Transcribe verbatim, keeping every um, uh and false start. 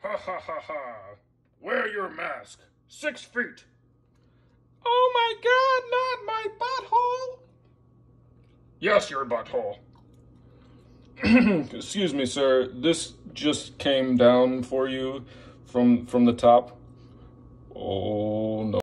Ha ha ha ha. Wear your mask. Six feet. Oh my God, not my butthole. Yes, your butthole. Excuse me, sir. This just came down for you from from the top. Oh no.